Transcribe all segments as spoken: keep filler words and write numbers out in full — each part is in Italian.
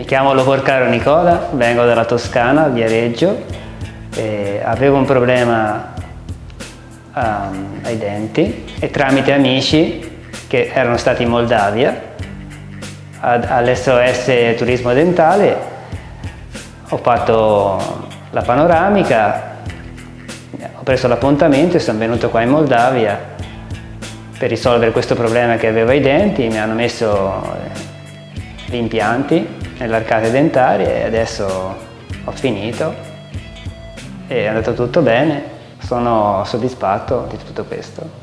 chiamo Loporcaro Nicola, vengo dalla Toscana, Viareggio, e avevo un problema um, ai denti e tramite amici che erano stati in Moldavia all'S O S Turismo Dentale ho fatto la panoramica, ho preso l'appuntamento e sono venuto qua in Moldavia per risolvere questo problema che avevo ai denti. Mi hanno messo gli impianti nell'arcate dentarie e adesso ho finito e è andato tutto bene, sono soddisfatto di tutto questo.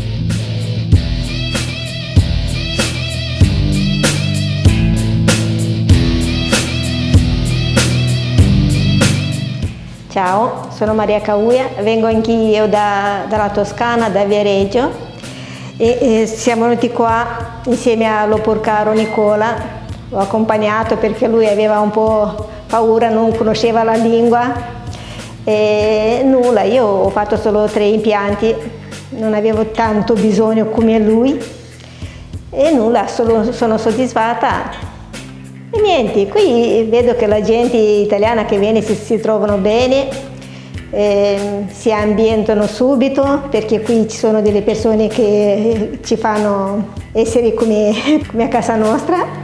Ciao, sono Maria Cauia, vengo anch'io da, dalla Toscana, da Viareggio e, e siamo venuti qua insieme a Loporcaro Nicola. L'ho accompagnato perché lui aveva un po' paura, non conosceva la lingua e nulla, io ho fatto solo tre impianti, non avevo tanto bisogno come lui e nulla, solo, sono soddisfatta. E niente, qui vedo che la gente italiana che viene si, si trovano bene, eh, si ambientano subito perché qui ci sono delle persone che ci fanno essere come, come a casa nostra.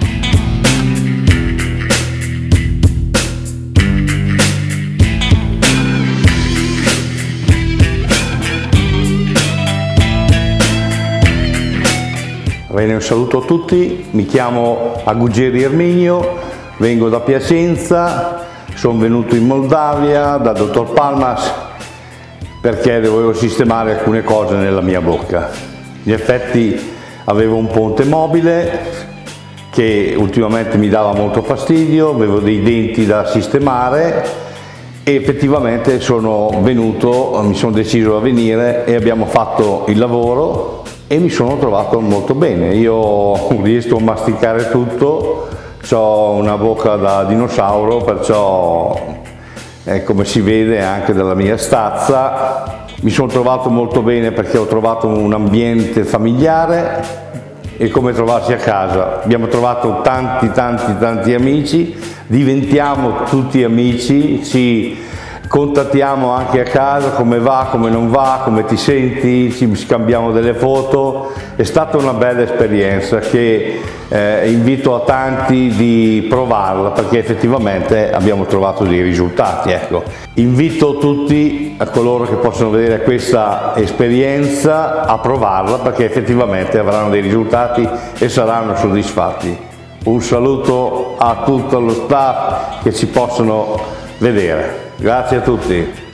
Bene, un saluto a tutti, mi chiamo Agugeri Erminio, vengo da Piacenza, sono venuto in Moldavia da dottor Palmas perché dovevo sistemare alcune cose nella mia bocca. In effetti avevo un ponte mobile che ultimamente mi dava molto fastidio, avevo dei denti da sistemare e effettivamente sono venuto, mi sono deciso a venire e abbiamo fatto il lavoro e mi sono trovato molto bene. Io riesco a masticare tutto, ho una bocca da dinosauro, perciò eh, come si vede anche dalla mia stazza. Mi sono trovato molto bene perché ho trovato un ambiente familiare e come trovarsi a casa. Abbiamo trovato tanti tanti tanti amici, diventiamo tutti amici, ci contattiamo anche a casa, come va, come non va, come ti senti, ci scambiamo delle foto. È stata una bella esperienza che eh, invito a tanti di provarla perché effettivamente abbiamo trovato dei risultati. Ecco. Invito tutti a coloro che possono vedere questa esperienza a provarla perché effettivamente avranno dei risultati e saranno soddisfatti. Un saluto a tutto lo staff che ci possono vedere. Grazie a tutti.